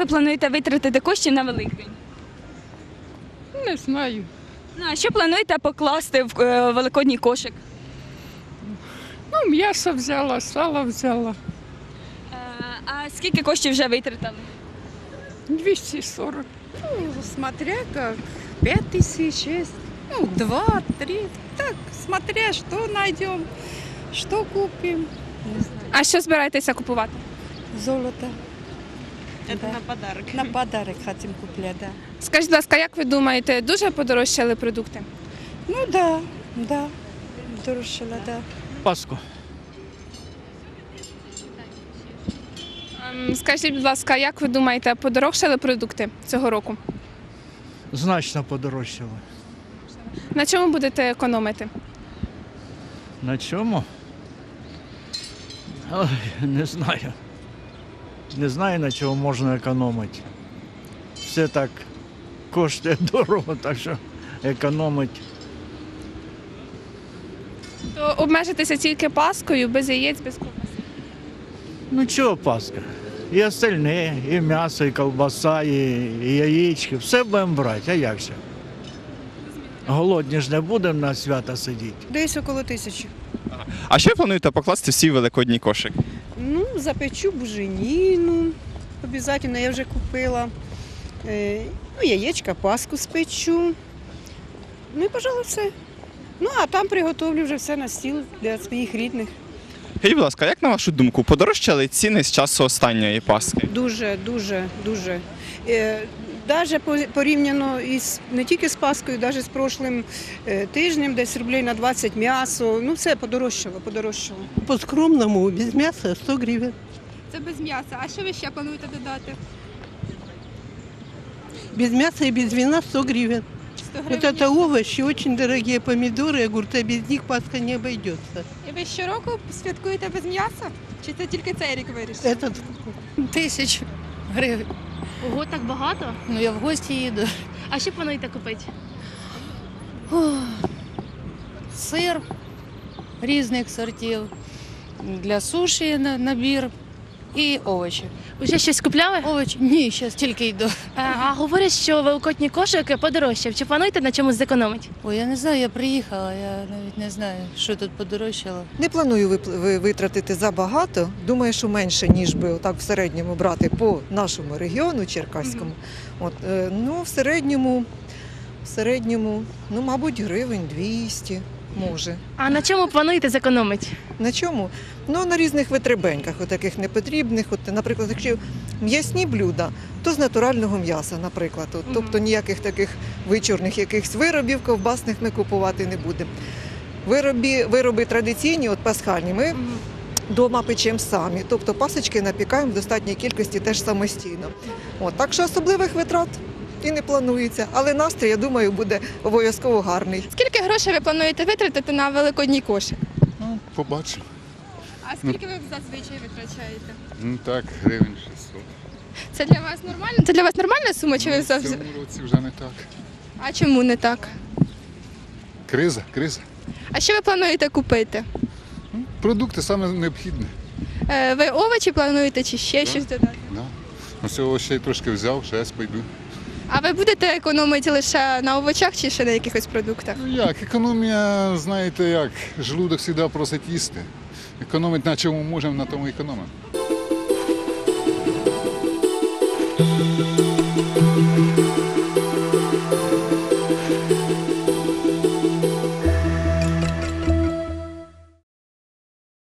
ви плануєте витратити коштів на Великдень? Не знаю. Ну, а що плануєте покласти в великодній кошик? Ну, м'ясо взяла, сало взяла. А скільки коштів вже витратили? 240. Ну, смотря как, 5000, 6, ну, 2, 3, так, смотря что найдем, что купим. Не знаю. А що збираєтеся купувати? Золото. Это Да. на подарок. На подарок хотим куплять, да. Скажіть, будь ласка, як ви думаєте, дуже подорожчали продукти? Ну да, да, дорожчало, да. Пасху. Скажіть, будь ласка, як ви думаєте, подорожчали продукти цього року? Значно подорожчало. На чому будете економити? На чому? Ой, не знаю. Не знаю, на чому можна економити. Все так коштує дорого, так що економити. То обмежитися тільки паскою, без яєць, без ковбаси? Ну чого Пасха? І остальне, і м'ясо, і ковбаса, і яєчки. Все будемо брати, а як же? Голодні ж не будемо на свята сидіти. Десь около 1000. А що ви плануєте покласти в свій великодній кошик? Ну, запечу буженіну, обов'язково я вже купила. Ну, яєчка, паску спечу. Ну і, пожалуй, все. Ну, а там приготовлю вже все на стіл для своїх рідних. Скажіть, будь ласка, як на вашу думку, подорожчали ціни з часу останньої Пасхи? Дуже, дуже, дуже. Навіть порівняно із не тільки з Паскою, навіть з прошлим тижнем, десь рублей на 20 м'ясо. Ну, все подорожчало, подорожчало. По-скромному, без м'яса 100 гривень. Це без м'яса. А що ви ще плануєте додати? Без мяса и без вина 100 гривен. 100 Вот это овощи, очень дорогие помидоры, огурцы, без них Пасха не обойдется. І ви щороку святкуєте без м'яса? Чи це тільки цей рік вирішили? Этот 1000 гривень. Ого, так багато? Ну, я в гості їду. А що плануєте купити? Сир різних сортів, для суші набір і овочі. Уже щось купляли? Овочі? Ні, зараз тільки йду. А говорять, що великодній кошик подорожчав. Чи плануєте на чомусь зекономити? Ой, я не знаю, я приїхала, я навіть не знаю, що тут подорожчало. Не планую витратити забагато. Думаю, що менше, ніж би отак в середньому брати по нашому регіону Черкаському. От, ну, в середньому, ну, мабуть, гривень 200, може. А на чому плануєте зекономити? На чому? Ну, на різних витребеньках, таких непотрібних. От, наприклад, якщо м'ясні блюда, то з натурального м'яса, наприклад. От, тобто ніяких таких вичорних якихось виробів ковбасних ми купувати не будемо. Вироби традиційні, от пасхальні, ми вдома печемо самі. Тобто пасочки напікаємо в достатній кількості теж самостійно. От, так що особливих витрат і не планується. Але настрій, я думаю, буде обов'язково гарний. Скільки грошей ви плануєте витратити на великодній кошик? Ну, побачимо. А скільки ви зазвичай витрачаєте? Ну так, гривень 600. Це для вас нормально? Це для вас нормальна сума, чи ви В завжди? цьому році вже не так. А чому не так? Криза. А що ви плануєте купити? Продукти саме необхідні. Ви овочі плануєте чи ще щось додати? Да. Ну, цього ще й трошки взяв, ще раз пойду. А ви будете економити лише на овочах чи ще на якихось продуктах? Ну як, економія, знаєте як, желудок завжди просить їсти. Економить на чому можемо, на тому економимо.